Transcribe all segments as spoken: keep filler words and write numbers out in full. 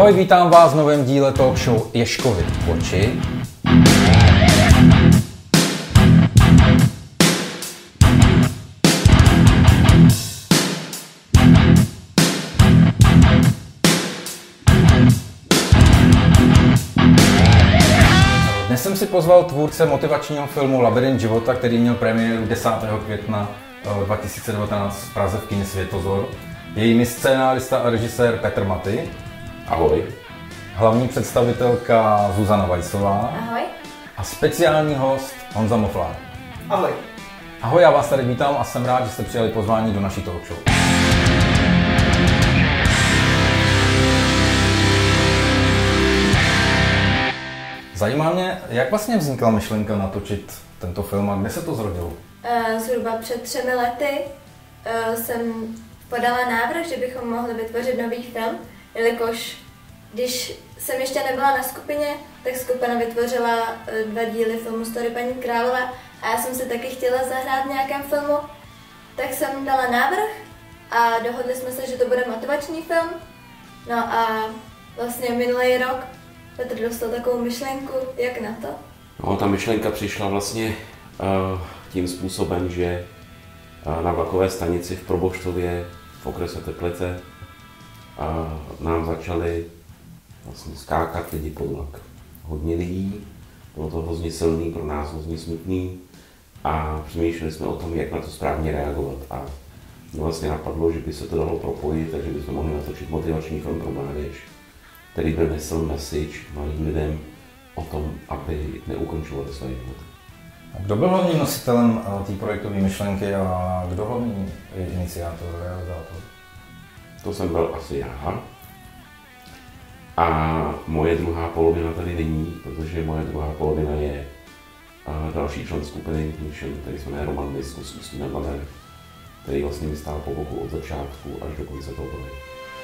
Ahoj, vítám vás v novém díle talk show Ježkovi v oči. Dnes jsem si pozval tvůrce motivačního filmu Labyrint života, který měl premiéru desátého května dva tisíce devatenáct v Praze v kině Světozor. Je jimi scénárista a režisér Petr Maty. Ahoj. Hlavní představitelka Zuzana Weissová. Ahoj. A speciální host Honza Moflár. Ahoj. Ahoj, já vás tady vítám a jsem rád, že jste přijali pozvání do naší talk show. Zajímá mě, jak vlastně vznikla myšlenka natočit tento film a kde se to zrodilo? Zhruba před třemi lety jsem podala návrh, že bychom mohli vytvořit nový film, jelikož když jsem ještě nebyla na skupině, tak skupina vytvořila dva díly filmu Story paní Králové a já jsem si taky chtěla zahrát v nějakém filmu, tak jsem dala návrh a dohodli jsme se, že to bude motivační film. No a vlastně minulý rok Petr dostal takovou myšlenku, jak na to? No, ta myšlenka přišla vlastně uh, tím způsobem, že uh, na vlakové stanici v Proboštově v okrese Teplice uh, nám začali vlastně skákat lidi pod vlak. Hodně lidí, bylo to hrozně silný, pro nás hrozně smutný a přemýšleli jsme o tom, jak na to správně reagovat. A mě vlastně napadlo, že by se to dalo propojit, takže bychom mohli natočit motivační film pro mládež, který by nesl message malým lidem o tom, aby neukončovali své životy. Kdo byl hlavním nositelem té projektové myšlenky a kdo hlavní iniciátor, realizátor? To jsem byl asi já. A moje druhá polovina tady není, protože moje druhá polovina je další člen skupiny, který se jmenuje Roman Miskus z Ústí nad Labem, který vlastně mi stál po boku od začátku až do konce toho projektu.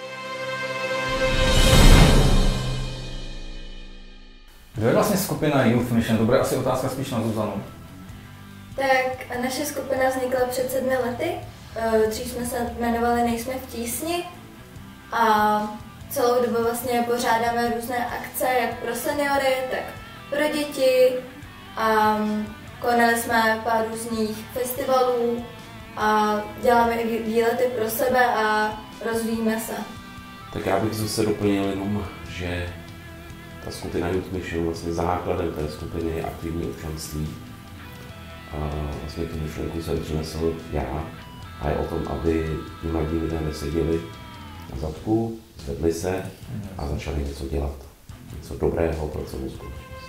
Kdo je vlastně skupina Youth Mission? To bude asi otázka spíš na Zuzanu. Tak naše skupina vznikla před sedmi lety. Dřív jsme se jmenovali Nejsme v tísni a celou dobu vlastně pořádáme různé akce, jak pro seniory, tak pro děti. A konali jsme pár různých festivalů a děláme i výlety pro sebe a rozvíjíme se. Tak já bych zase doplnil jenom, že ta skupina Youth Mission, vlastně základem té skupiny je aktivní občanství. A vlastně tu myšlenku jsem přinesl já a je o tom, aby ti mladí lidé neseděli na zadku, zvedli se a začali něco dělat. Něco dobrého pro celou společnost.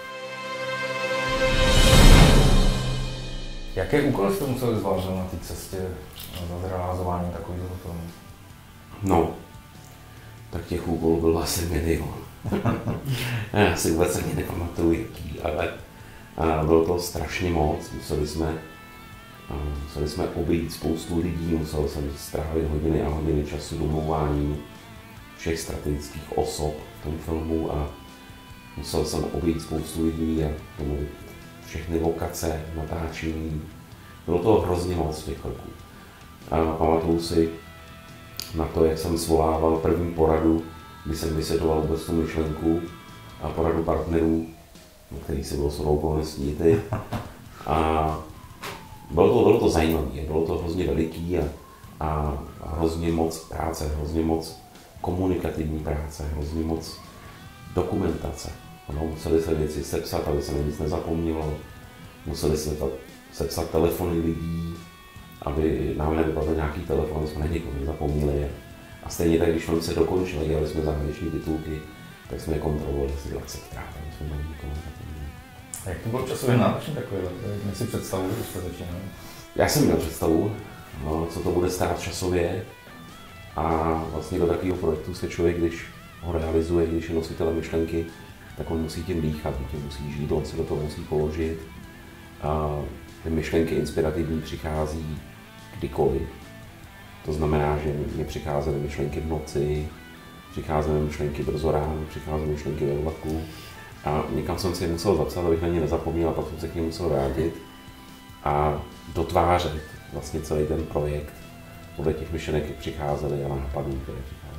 Jaké úkoly jste museli zvládat na té cestě za zrealizování takového filmu? No, tak těch úkolů bylo asi milion. Já si vůbec ani nepamatuju jaký, ale bylo to strašně moc. Museli jsme, museli jsme obejít spoustu lidí, musel jsem strávit hodiny a hodiny času domlouvání všech strategických osob v tom filmu a musel jsem obejít spoustu lidí a domluvit všechny lokace, natáčení. Bylo to hrozně moc těch kroků. A pamatuju si na to, jak jsem svolával první poradu, kdy jsem vysvětloval vůbec tu myšlenku a poradu partnerů, který si bylo shodou okolností ty. A bylo to, bylo to zajímavé, bylo to hrozně veliký a, a hrozně moc práce, hrozně moc komunikativní práce, hrozně moc dokumentace. Ano, museli se věci sepsat, aby se na nic nezapomnělo. Museli se sepsat telefony lidí, aby nám nevypadl nějaký telefon, jsme na někoho nezapomněli. A stejně tak, když film se dokončil, dělali jsme zahraniční titulky, tak jsme je kontrolovali asi dvacetkrát, aby jsme na někoho nezapomněli. A jak to bylo časově náročné takovéhle? Jak si představuji, když jste začínali? Já jsem měl představu, no, co to bude stát časově. A vlastně do takového projektu se člověk, když ho realizuje, když je nositelem myšlenky, tak on musí tím dýchat, tím musí žít, on se do toho musí položit. A ty myšlenky inspirativní přichází kdykoliv. To znamená, že mě přicházely myšlenky v noci, přicházely myšlenky brzo ráno, přicházely myšlenky ve vlaku. A někam jsem si je musel zapsat, abych na ně nezapomněl a pak jsem se k nim musel vrátit a dotvářet vlastně celý ten projekt podle těch myšlenek přicházely a nápadů, které přicházely.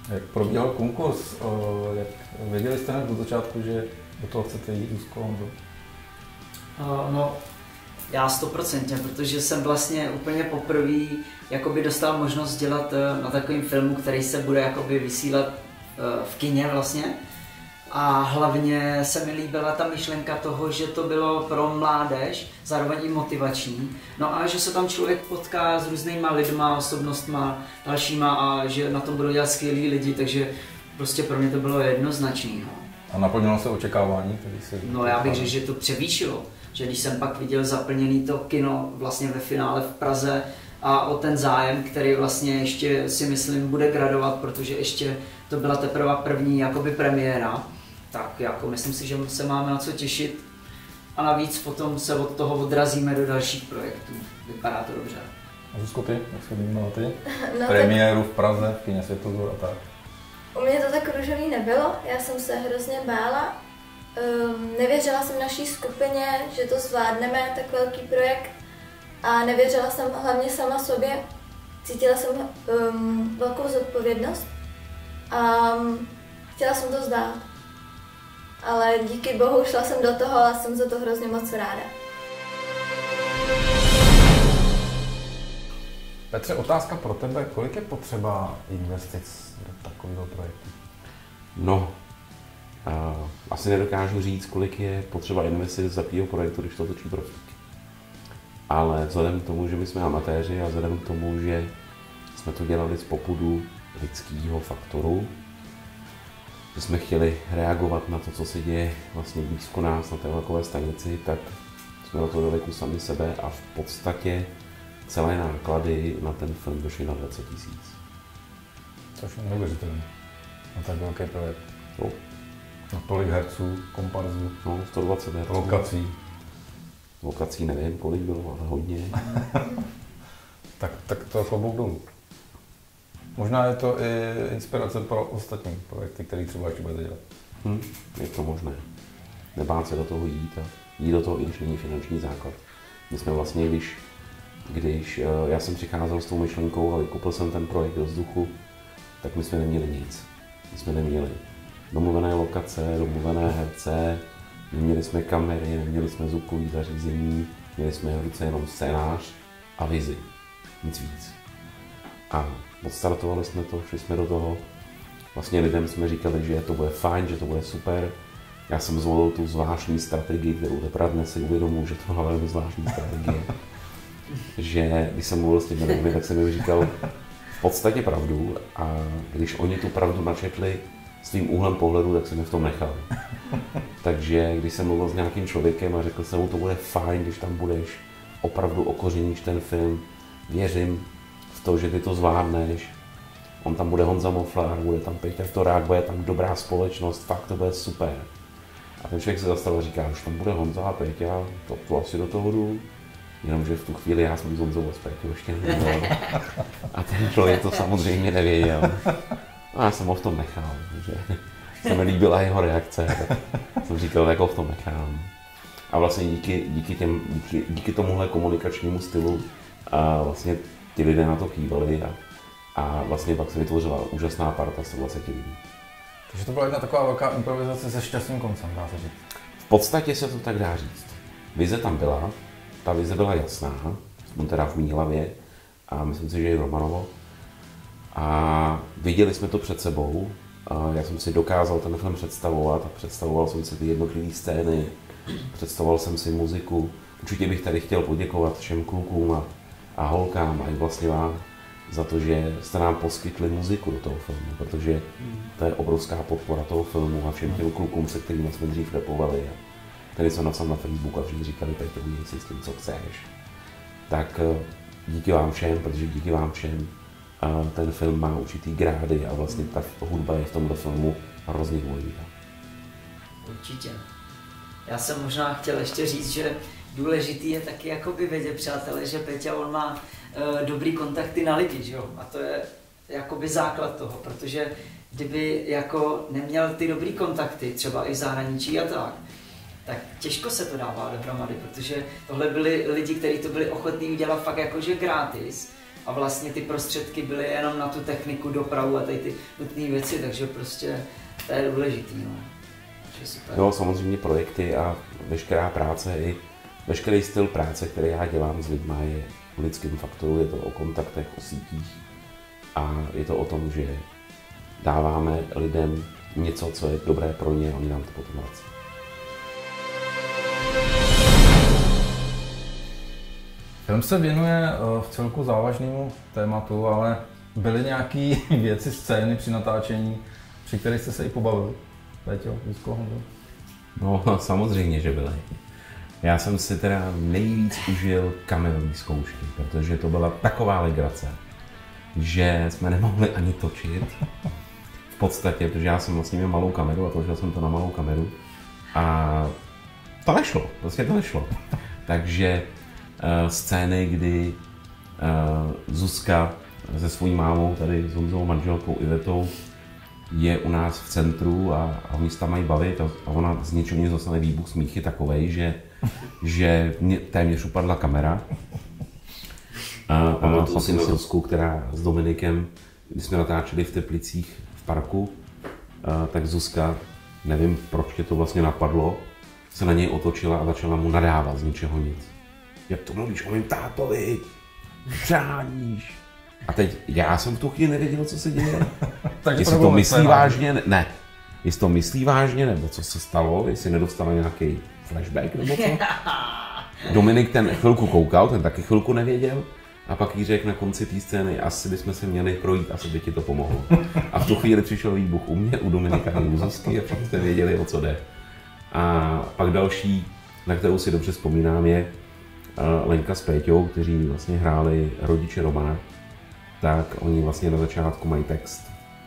Jak probíhal konkurs, jak věděli jste hned od začátku, že do toho chcete jít úzko, Honzo? Uh, no, já stoprocentně, protože jsem vlastně úplně poprvé jakoby dostal možnost dělat uh, na takovém filmu, který se bude jakoby vysílat uh, v kině vlastně. A hlavně se mi líbila ta myšlenka toho, že to bylo pro mládež, zároveň i motivační. No a že se tam člověk potká s různýma lidma, osobnostma, dalšíma a že na tom budou dělat skvělí lidi, takže prostě pro mě to bylo jednoznačný. No. A naplnilo se očekávání? Se no já bych řekl, že to převýšilo. Že když jsem pak viděl zaplněný to kino vlastně ve finále v Praze a o ten zájem, který vlastně ještě si myslím bude gradovat, protože ještě to byla teprve první jakoby premiéra, tak jako myslím si, že se máme na co těšit a navíc potom se od toho odrazíme do dalších projektů. Vypadá to dobře. A Zuzko, ty, jak se vnímala ty? No, Premiéru v Praze, v kině Světozor a tak. U mě to tak růžový nebylo, já jsem se hrozně bála. Um, nevěřila jsem naší skupině, že to zvládneme, tak velký projekt. A nevěřila jsem hlavně sama sobě. Cítila jsem um, velkou zodpovědnost a um, chtěla jsem to zdát. Ale díky bohu šla jsem do toho a jsem za to hrozně moc ráda. Petře, otázka pro tebe. Kolik je potřeba investic do takového projektu? No, uh, asi nedokážu říct, kolik je potřeba investic za takového projektu, když to točí profík. Ale vzhledem k tomu, že my jsme amatéři a vzhledem k tomu, že jsme to dělali z popudu lidského faktoru, že jsme chtěli reagovat na to, co se děje vlastně blízko nás na té vlakové stanici, tak jsme do toho dali kus sami sebe a v podstatě celé náklady na ten film došly na dvacet tisíc. Což je neuvěřitelné. Na tak velký projekt. No. Na tolik herců, komparzů, No, sto dvacet herců. lokací. Lokací nevím, kolik bylo, ale hodně. tak, tak to klobouk dolů. Možná je to i inspirace pro ostatní projekty, které třeba ještě budete dělat. Hm, je to možné. Nebát se do toho jít a jít do toho, i když není finanční základ. My jsme vlastně, když, když já jsem přicházel s tou myšlenkou a vykupil jsem ten projekt do vzduchu, tak my jsme neměli nic. My jsme neměli domluvené lokace, domluvené herce, neměli jsme kamery, neměli jsme zvukové zařízení, měli jsme v ruce jenom scénář a vizi. Nic víc. A odstartovali jsme to, šli jsme do toho. Vlastně lidem jsme říkali, že to bude fajn, že to bude super. Já jsem zvolil tu zvláštní strategii, kterou teprve dnes si uvědomuji, že to byla velmi zvláštní strategie. Že když jsem mluvil s těmi lidmi, tak jsem jim říkal v podstatě pravdu a když oni tu pravdu načetli svým úhlem pohledu, tak jsem je v tom nechal. Takže když jsem mluvil s nějakým člověkem a řekl jsem mu, to bude fajn, když tam budeš, opravdu okořeníš ten film, věřím v to, že ty to zvládneš. On tam bude Honza Moflár, bude tam Peťa Torák, bude tam dobrá společnost, fakt to bude super. A ten člověk se zastavil a říká, už tam bude Honza a Peťa, to, to asi do toho jdu. Jenomže v tu chvíli já jsem s Honzou a s Peťou ještě nevěděl. A ten člověk to samozřejmě nevěděl. A já jsem ho v tom nechal, že se mi líbila jeho reakce, tak jsem říkal, jak ho v tom nechám. A vlastně díky, díky, těm, díky, díky tomuhle komunikačnímu stylu a vlastně ti lidé na to kývali a, a vlastně pak se vytvořila úžasná parta sto dvacet lidí. Takže to byla jedna taková velká improvizace se šťastným koncem, dá se říct. V podstatě se to tak dá říct. Vize tam byla, ta vize byla jasná, aspoň teda v mý hlavě a myslím si, že i v Romanovo. A viděli jsme to před sebou, a já jsem si dokázal ten film představovat a představoval jsem si ty jednotlivé scény, představoval jsem si muziku. Určitě bych tady chtěl poděkovat všem klukům a, a holkám a i vlastně vám za to, že jste nám poskytli muziku do toho filmu, protože to je obrovská podpora toho filmu a všem těm klukům, se kterými jsme dřív rapovali. A tady jsem napsal na Facebook a všichni říkali, Petě, udělej si s tím, co chceš. Tak díky vám všem, protože díky vám všem a ten film má určitý grády a vlastně ta hudba je v tomhle filmu hrozně důležitá. Určitě. Já jsem možná chtěl ještě říct, že důležitý je taky jakoby vědět, přátelé, že Peťa on má uh, dobrý kontakty na lidi, že jo? A to je jakoby základ toho, protože kdyby jako neměl ty dobrý kontakty, třeba i v zahraničí a tak, tak těžko se to dává dohromady, protože tohle byli lidi, kteří to byli ochotní udělat fakt jakože gratis. a vlastně ty prostředky byly jenom na tu techniku, dopravu a tady ty nutné věci, takže prostě to je důležitý. No. Jo, samozřejmě projekty a veškerá práce i veškerý styl práce, který já dělám s lidma, je o lidském faktoru, je to o kontaktech, o sítích a je to o tom, že dáváme lidem něco, co je dobré pro ně a oni nám to potom vrací. Film se věnuje v celku závažnému tématu, ale byly nějaké věci, scény při natáčení, při kterých jste se i pobavili? Péťo, Zuzko, Honzo? No, samozřejmě, že byly. Já jsem si teda nejvíc užil kamerové zkoušky, protože to byla taková legrace, že jsme nemohli ani točit. V podstatě, protože já jsem vlastně měl malou kameru a točil jsem to na malou kameru a to nešlo, prostě to nešlo. Takže uh, scény, kdy uh, Zuzka se svojí mámou, tady s Honzou manželkou Ivetou, je u nás v centru a, a oni se tam mají bavit a, a ona z něčeho mě dostane výbuch smíchy takovej, že, že mě téměř upadla kamera. A, a mám si na Zuzku, která s Dominikem, když jsme natáčeli v Teplicích v parku, a, tak Zuzka, nevím proč tě to vlastně napadlo, se na něj otočila a začala mu nadávat z ničeho nic. Jak to mluvíš o mým tátovi? Přáníš. A teď já jsem v tu chvíli nevěděl, co se děje. Jestli to myslí vážně, ne. Jestli to myslí vážně, nebo co se stalo, jestli nedostala nějaký flashback, nebo co. Dominik ten chvilku koukal, ten taky chvilku nevěděl. A pak jí řekl na konci té scény, asi bychom se měli projít, asi by ti to pomohlo. A v tu chvíli přišel výbuch u mě, u Dominika a u Zuzky a všichni jste věděli, o co jde. A pak další, na kterou si dobře vzpomínám, je Lenka s Péťou, kteří vlastně hráli rodiče Romana. Tak oni vlastně na začátku mají text,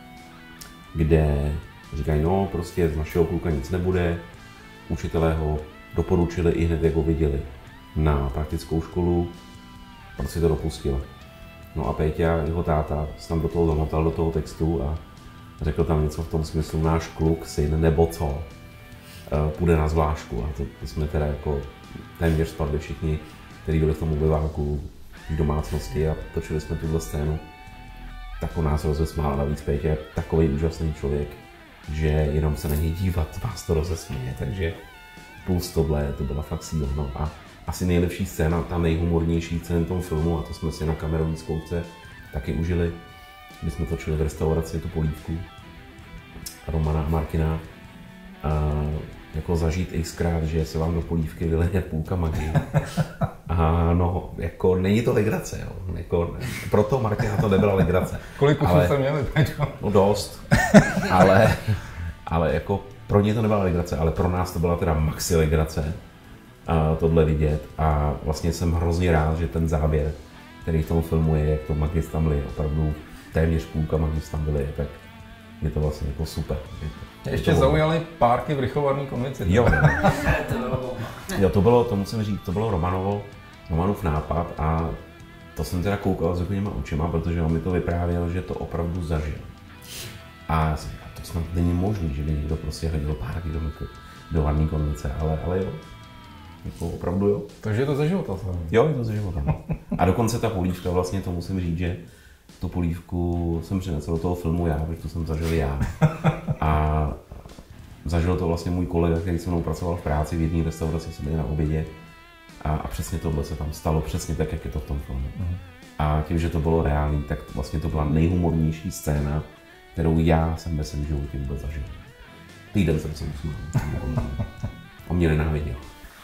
kde říkají, no prostě z našeho kluka nic nebude. Učitelé ho doporučili i hned, jak ho viděli na praktickou školu, proč si to dopustili. No a Péťa, jeho táta, se tam do toho zamotal do toho textu a řekl tam něco v tom smyslu, náš kluk, syn nebo co, půjde na zvlášku. A to, to jsme teda jako téměř spadli všichni, kteří byli v tom obyváku v domácnosti a točili jsme tuhle scénu. Tak o nás rozesmál, navíc Pétě je takový úžasný člověk, že jenom se na něj dívat vás to rozesměje, takže plus tohle, to byla fakt síla. No a asi nejlepší scéna, ta nejhumornější scéna v tom filmu, a to jsme si na kamerové zkoušce taky užili, když jsme točili v restauraci tu polívku Romana a Martina. A jako zažít xkrát, že se vám do polívky vyleje půlka magie. A no, jako není to legrace, jo. Jako, proto Martina to nebyla legrace. Kolik kusů jste měli? No dost, ale, ale jako pro ně to nebyla legrace, ale pro nás to byla teda maxi legrace a tohle vidět a vlastně jsem hrozně rád, že ten záběr, který v tom filmu je, jak to magis tam lije, opravdu téměř půlka magis tam vylije, tak je to vlastně jako super. Ještě zaujaly párky v Rychlovarné konvici. Jo. jo, to bylo, to musím říct, to bylo Romanovo, Romanův nápad a to jsem teda koukal s takovýma očima, protože on mi to vyprávěl, že to opravdu zažil. A já jsem říkal, to snad není možný, že by někdo prostě hodil párky do, do Varné konvice, ale, ale jo. Jako opravdu jo. Takže je to ze života. Jo, je to ze života. A dokonce ta polívka, vlastně to musím říct, že tu polívku jsem přinesl do toho filmu já, protože to jsem zažil já. A zažil to vlastně můj kolega, který se mnou pracoval v práci v jedné restauraci, jsme byli na obědě. A, a přesně tohle se tam stalo, přesně tak, jak je to v tom filmu. Uh-huh. A tím, že to bylo reálný, tak to vlastně to byla nejhumornější scéna, kterou já jsem ve svém životě vůbec zažil. Týden jsem se usmál. On mě nenáviděl.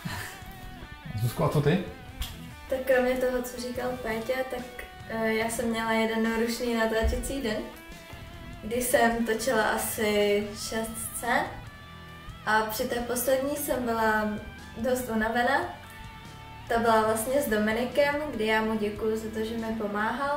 Zuzko, a co ty? Tak kromě toho, co říkal Péťa, tak uh, já jsem měla jeden rušný natáčecí den, kdy jsem točila asi šest scén a při té poslední jsem byla dost unavená. To byla vlastně s Dominikem, kdy já mu děkuju za to, že mi pomáhal.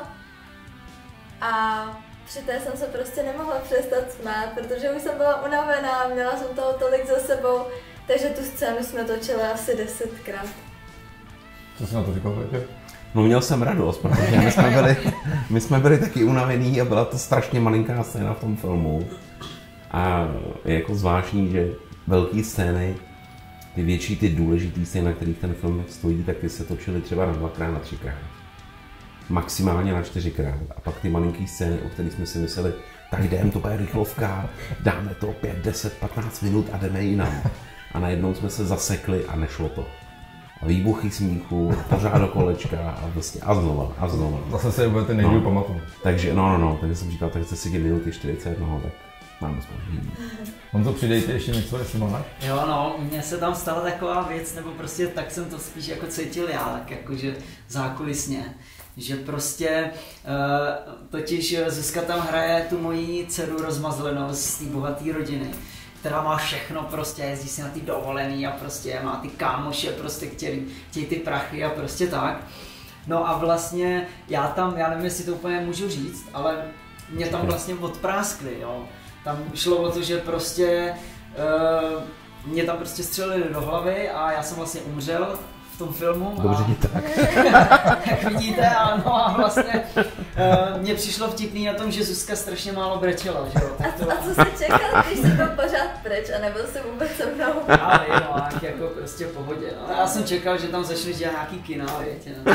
A při té jsem se prostě nemohla přestat smát, protože už jsem byla unavená, měla jsem toho tolik za sebou, takže tu scénu jsme točili asi desetkrát. Co jsi na to říkal, Péťo? No měl jsem radost, protože my jsme byli, my jsme byli taky unavení a byla to strašně malinká scéna v tom filmu. A je jako zvláštní, že velké scény, ty větší, ty důležitý scény, na kterých ten film stojí, tak ty se točily třeba na dvakrát, na třikrát. maximálně na čtyřikrát. A pak ty malinký scény, o kterých jsme si mysleli, tak jdem, to bude rychlovka, dáme to pět, deset, patnáct minut a jdeme jinam. A najednou jsme se zasekli a nešlo to. A výbuchy smíchu, pořád do kolečka a vlastně a znova, a znova. Zase se budete nejdřív no. pamatovat. Takže no, no, no, takže jsem říkal, tak chce si minuty čtyřicet, no, tak máme spoždění. Honzo, přidejte ještě něco, jestli máš? Jo, no, mně se tam stala taková věc, nebo prostě tak jsem to spíš jako cítil já, tak jakože zákulisně. Že prostě, uh, totiž Zuzka tam hraje tu moji dceru rozmazlenou z té bohaté rodiny, která má všechno, prostě jezdí si na ty dovolený a prostě má ty kámoše, prostě chtějí, chtějí ty prachy a prostě tak. No a vlastně já tam, já nevím, jestli to úplně můžu říct, ale mě tam vlastně odpráskli, jo. Tam šlo o to, že prostě uh, mě tam prostě střelili do hlavy a já jsem vlastně umřel v tom filmu. Dobře, a... tak. Jak vidíte, ano, a vlastně uh, mně přišlo vtipný na tom, že Zuzka strašně málo brečela, že jo. Tak to... A, a co jsi čekal, když jsi byl pořád pryč a nebyl jsi vůbec se mnou? Ale jo, tak jako prostě v pohodě. No, já jsem čekal, že tam začneš dělat nějaký kina, větě. No.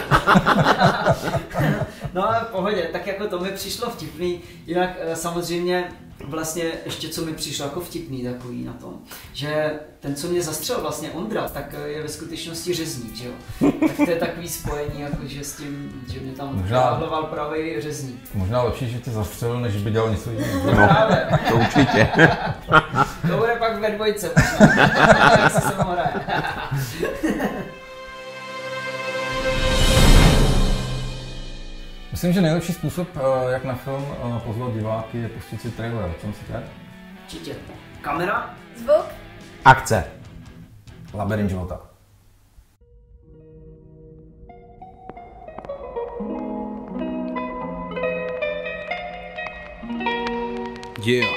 No ale v pohodě, tak jako to mi přišlo vtipný, jinak samozřejmě vlastně ještě co mi přišlo jako vtipný takový na tom, že ten, co mě zastřelil vlastně Ondra, tak je ve skutečnosti řezník, že jo. Tak to je takový spojení, jako že s tím, že mě tam hlavloval pravý řezník. Možná lepší, že tě zastřelil, než by dělal něco jiného. No, právě. To určitě. To bude pak ve dvojce možná, jak se se mnou hraje. Myslím, že nejlepší způsob, jak na film pozvat diváky, je pustit si trailer. Co myslíte? Určitě. Kamera? Zvuk? Akce. Labyrint života. Yeah.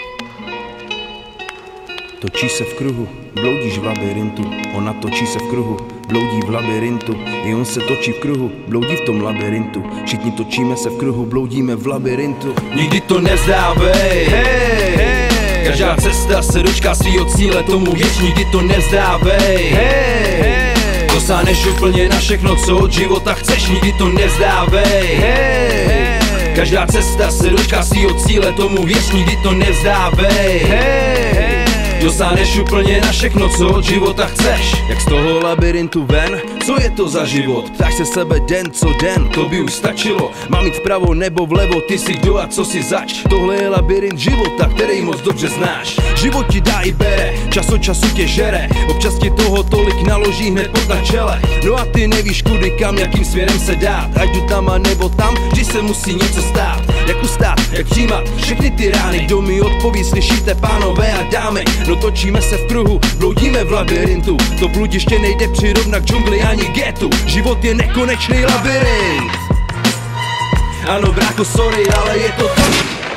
Točí se v kruhu, bloudíš v labirintu. Ona točí se v kruhu, bloudí v labirintu. I on se točí v kruhu, bloudí v tom labirintu. Všichni točíme se v kruhu, bloudíme v labirintu. Nikdy to nevzdávej, hey, hey. Každá cesta se dočká svýho cíle, tomu věc, nikdy to nevzdávej, hey, hey. Dosáhneš úplně na všechno, co od života chceš, nikdy to nevzdávej, hey, hey. Každá cesta se dočká svýho cíle, tomu věc, nikdy to nevzdávej, hey, hey. Dosáhneš úplně na všechno, co od života chceš. Jak z toho labirintu ven, co je to za život? Ptáš se sebe den co den, to by už stačilo. Mám jít vpravo nebo vlevo, ty si kdo a co si zač. Tohle je labirint života, který moc dobře znáš. Život ti dá i bere, čas od času tě žere. Občas ti toho tolik naloží hned pod na čele. No a ty nevíš kudy kam, jakým směrem se dát. Ať jdu tam a nebo tam, vždy se musí něco stát. Jak ustát, jak přijímat všechny ty rány. Kdo mi odpoví, slyšíte pánové a dámy. No točíme se v kruhu, bloudíme v labirintu. To bludiště nejde přirovnat k džungli ani getu. Život je nekonečný labirint. Ano brácho, sorry, ale je to tak.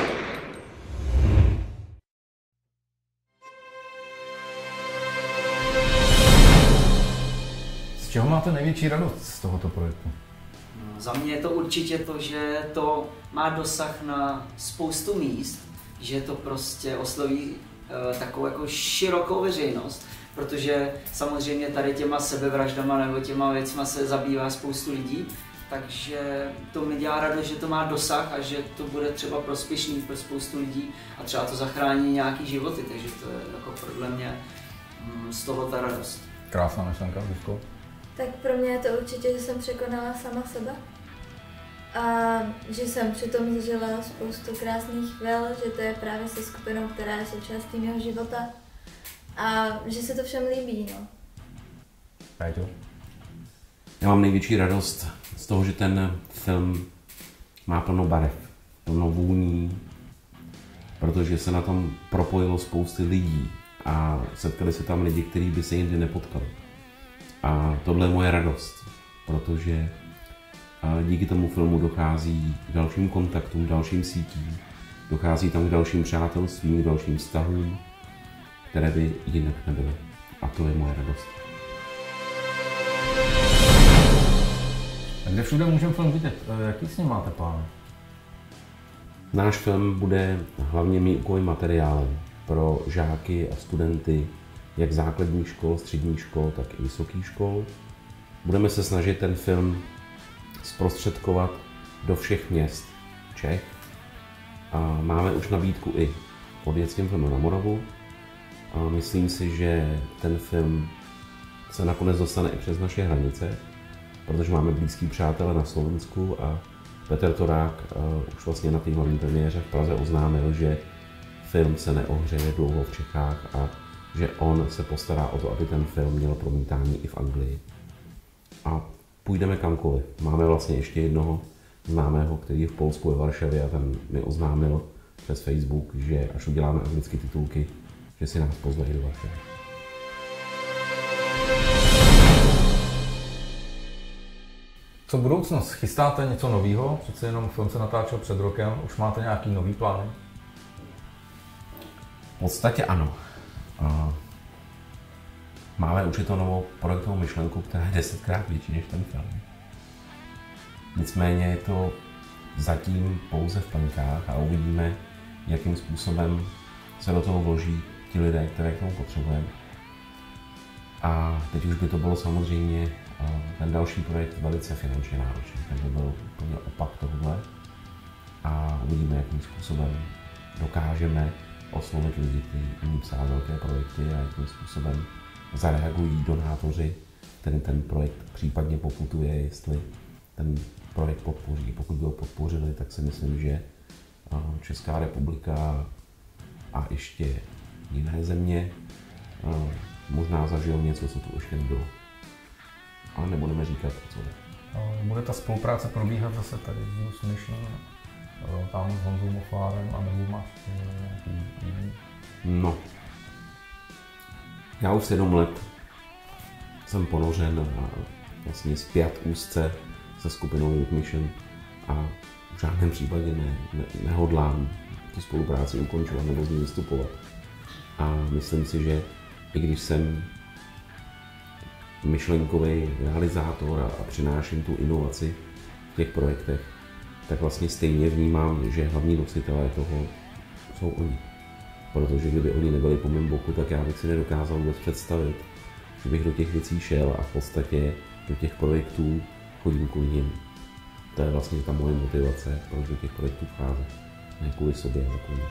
Z čeho máte největší radost z tohoto projektu? No, za mě je to určitě to, že to má dosah na spoustu míst, že to prostě osloví takovou jako širokou veřejnost, protože samozřejmě tady těma sebevraždama nebo těma věcma se zabývá spoustu lidí, takže to mi dělá radost, že to má dosah a že to bude třeba prospěšný pro spoustu lidí a třeba to zachrání nějaký životy, takže to je jako podle mě z toho ta radost. Krásná myšlenka, Zuzko. Tak pro mě je to určitě, že jsem překonala sama sebe. A že jsem přitom zažila spoustu krásných chvil, že to je právě se skupinou, která je součástí mého života a že se to všem líbí, no. Péťo? Já mám největší radost z toho, že ten film má plno barev, plno vůní, protože se na tom propojilo spousty lidí a setkali se tam lidi, kteří by se jindy nepotkali. A tohle je moje radost, protože a díky tomu filmu dochází k dalším kontaktům, dalším sítím, dochází tam k dalším přátelstvím, k dalším vztahům, které by jinak nebyly. A to je moje radost. A kde všude můžeme film vidět? Jaký s ním máte plán? Náš film bude hlavně výukovým materiálem pro žáky a studenty jak základních škol, středních škol, tak i vysokých škol. Budeme se snažit ten film zprostředkovat do všech měst Čech. A máme už nabídku i pod Dětským filmem na Moravu. A myslím si, že ten film se nakonec dostane i přes naše hranice, protože máme blízký přátelé na Slovensku a Petr Torák uh, už vlastně na té hlavní premiéře v Praze oznámil, že film se neohřeje dlouho v Čechách a že on se postará o to, aby ten film měl promítání i v Anglii. A půjdeme kamkoliv. Máme vlastně ještě jednoho známého, který je v Polsku ve Varšavě a ten mi oznámil přes Facebook, že až uděláme anglické titulky, že si nás pozve do Varšavy. Co budoucnost? Chystáte něco nového? Přece jenom film se natáčel před rokem. Už máte nějaký nový plán? V podstatě ano. Máme určitou novou projektovou myšlenku, která je desetkrát větší než ten film. Nicméně je to zatím pouze v plenkách a uvidíme, jakým způsobem se do toho vloží ti lidé, které k tomu potřebujeme. A teď už by to bylo samozřejmě ten další projekt velice finančně náročný. Ten by byl úplně opak tohle. A uvidíme, jakým způsobem dokážeme oslovit lidi, kteří umí psát velké projekty a jakým způsobem zareagují donátoři, který ten projekt případně poputuje, jestli ten projekt podpoří. Pokud by ho podpořili, tak si myslím, že Česká republika a ještě jiné země možná zažijou něco, co tu ještě nebylo. Ale nebudeme říkat, co je. Bude ta spolupráce probíhat zase tady s Youth Mission, tam s Honzou Moflárem, a nebo máš nějaký jiný? No. Já už sedm let jsem ponořen a vlastně spjat úzce se skupinou Youth Mission a v žádném případě ne, ne, nehodlám tu spolupráci ukončovat nebo z ní vystupovat. A myslím si, že i když jsem myšlenkový realizátor a, a přináším tu inovaci v těch projektech, tak vlastně stejně vnímám, že hlavní nositelé toho jsou oni. Protože kdyby oni nebyli po mém boku, tak já bych si nedokázal vůbec představit, že bych do těch věcí šel a v podstatě do těch projektů chodím kvůli nim. To je vlastně ta moje motivace, proč do těch projektů vcházet. Ne kvůli sobě, ale kvůli nim.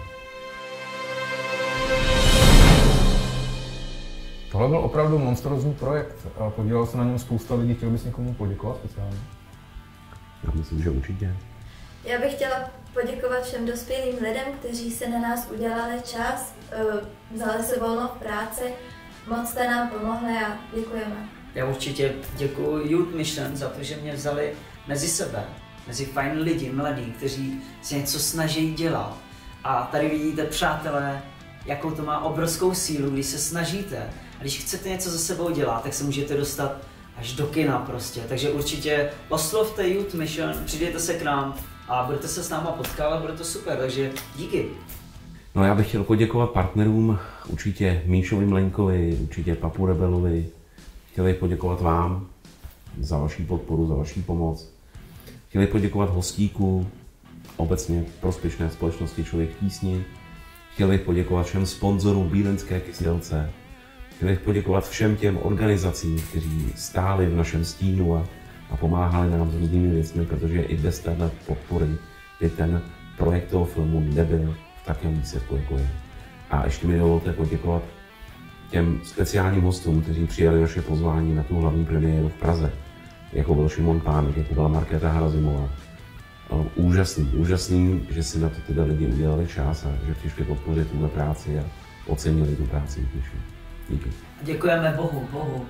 Tohle byl opravdu monstrózní projekt. Podílelo se na něm spousta lidí. Chtěl bys někomu poděkovat speciálně? Já myslím, že určitě. Já bych chtěla poděkovat všem dospělým lidem, kteří se na nás udělali čas, vzali se volno v práci, moc jste nám pomohli a děkujeme. Já určitě děkuji Youth Mission za to, že mě vzali mezi sebe, mezi fajn lidi, mladí, kteří si něco snaží dělat. A tady vidíte, přátelé, jakou to má obrovskou sílu, když se snažíte. A když chcete něco za sebou dělat, tak se můžete dostat až do kina prostě. Takže určitě oslovte Youth Mission, přijděte se k nám a budete se s náma potkávat, bude to super, takže díky. No, já bych chtěl poděkovat partnerům, určitě Míšovi Mlenkovi, určitě Papu Rebelovi. Chtěl bych poděkovat vám za vaši podporu, za vaši pomoc. Chtěl bych poděkovat Hostíku, obecně prospěšné společnosti Člověk v tísni. Chtěl bych poděkovat všem sponzorům Bílenské kyselce. Chtěl bych poděkovat všem těm organizacím, kteří stáli v našem stínu a, a pomáhali nám s různými věcmi, protože i bez téhle podpory by ten projekt toho filmu nebyl v takovém výsledku, jako je. A ještě mi dovolte poděkovat těm speciálním hostům, kteří přijali naše pozvání na tu hlavní premiéru v Praze, jako byl Šimon Pánek, jako byla Markéta Hrazimová. Úžasný, úžasný, že si na to tyhle lidi udělali čas a že přišli podpořit tuhle práci a ocenili tu práci. Díky. Děkujeme Bohu, Bohu.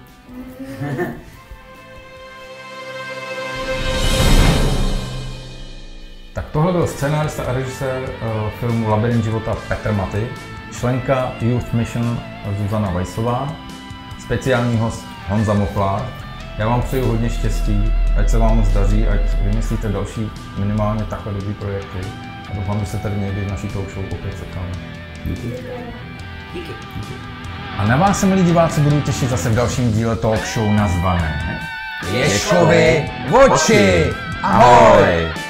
Tak tohle byl scénárista a režisér uh, filmu Labyrint života Petr Maty, členka Youth Mission Zuzana Weissová, speciální host Honza Moflár. Já vám přeju hodně štěstí, ať se vám moc daří, ať vymyslíte další minimálně takhle dobrý projekty a doufám, že se tady někdy v naší talk show opět setkáme. Díky. Díky. Díky. A na vás se, milí diváci, budu těšit zase v dalším díle talk show nazvané Ježkovi oči! Ahoj!